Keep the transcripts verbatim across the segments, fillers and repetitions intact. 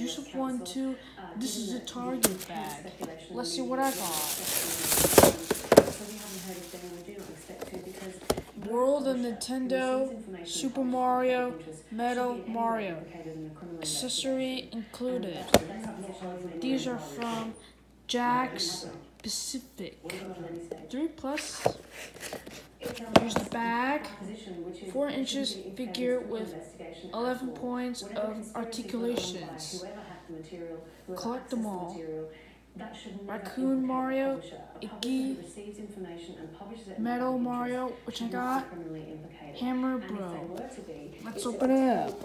Yusuf one two. This is a Target bag. Let's see what I got. World of Nintendo, Super Mario, Metal Mario. Accessory included. These are from Jakks Pacific. Three plus. Here's the bag. Four inches figure with eleven points of articulations. Collect them all. Raccoon Mario, Iggy, Metal Mario, which I got, Hammer Bro. Let's open it up.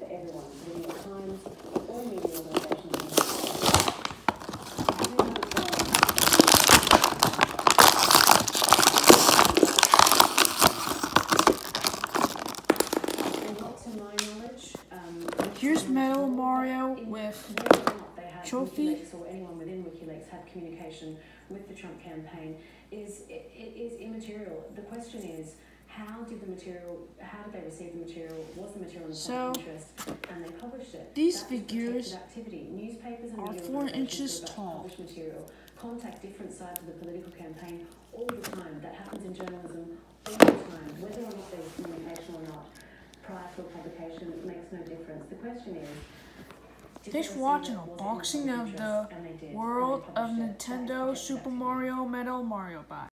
Here's Metal Mario with trophy. Or anyone within WikiLeaks had communication with the Trump campaign is it, it is immaterial. The question is, how did the material? How did they receive the material? Was the material in So, public interest? And they published it. These that figures activity. Newspapers and are media four inches that tall. publish material contact different sides of the political campaign all the time. That happens in journalism all the time. Whether or not there's communication or not prior to a publication, it makes no difference. The question is. Thanks for watching unboxing of the World of Nintendo Super Mario Metal Mario Bot.